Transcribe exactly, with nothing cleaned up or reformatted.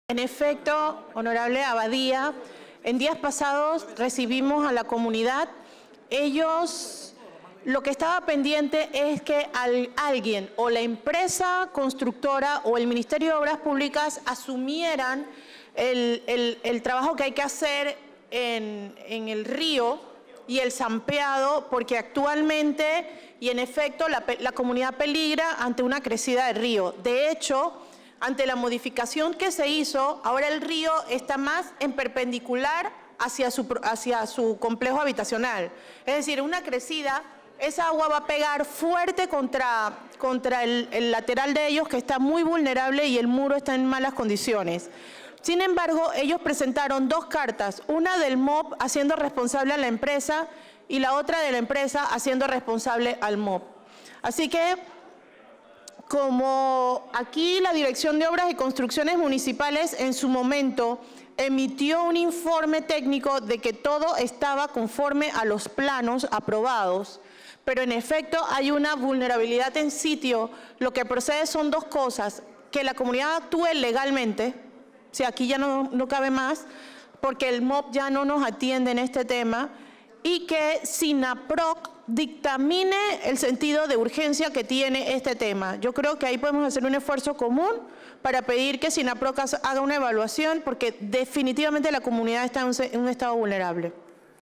En efecto, honorable Abadía, en días pasados recibimos a la comunidad. Ellos, lo que estaba pendiente es que al, alguien o la empresa constructora o el Ministerio de Obras Públicas asumieran el, el, el trabajo que hay que hacer en, en el río y el zampeado, porque actualmente y en efecto la, la comunidad peligra ante una crecida del río. De hecho, ante la modificación que se hizo, ahora el río está más en perpendicular hacia su, hacia su complejo habitacional. Es decir, una crecida, esa agua va a pegar fuerte contra, contra el, el lateral de ellos, que está muy vulnerable y el muro está en malas condiciones. Sin embargo, ellos presentaron dos cartas, una del M O P haciendo responsable a la empresa y la otra de la empresa haciendo responsable al M O P. Así que, como aquí la Dirección de Obras y Construcciones Municipales en su momento emitió un informe técnico de que todo estaba conforme a los planos aprobados, pero en efecto hay una vulnerabilidad en sitio, lo que procede son dos cosas: que la comunidad actúe legalmente, o sea, aquí ya no, no cabe más, porque el M O P ya no nos atiende en este tema, y que SINAPROC dictamine el sentido de urgencia que tiene este tema. Yo creo que ahí podemos hacer un esfuerzo común para pedir que SINAPROC haga una evaluación, porque definitivamente la comunidad está en un estado vulnerable.